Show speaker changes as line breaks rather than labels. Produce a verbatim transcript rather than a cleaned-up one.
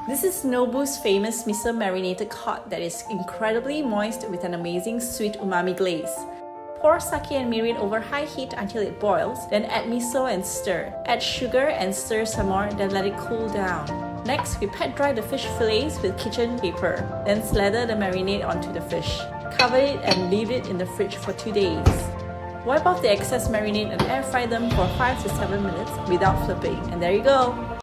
This is Nobu's famous miso-marinated cod that is incredibly moist with an amazing sweet umami glaze. Pour sake and mirin over high heat until it boils, then add miso and stir. Add sugar and stir some more, then let it cool down. Next, we pat dry the fish fillets with kitchen paper, then slather the marinade onto the fish. Cover it and leave it in the fridge for two days. Wipe off the excess marinade and air fry them for five to seven minutes without flipping, and there you go!